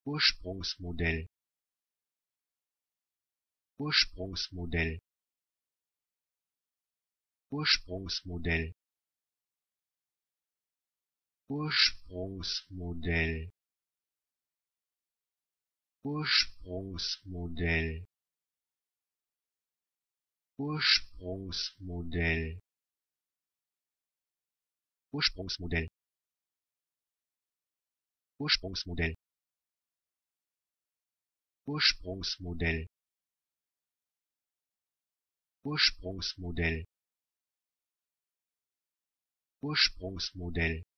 Ursprungsmodell, Ursprungsmodell, Ursprungsmodell, Ursprungsmodell, Ursprungsmodell, Ursprungsmodell, Ursprungsmodell, Ursprungsmodell, Ursprungsmodell, Ursprungsmodell, Ursprungsmodell,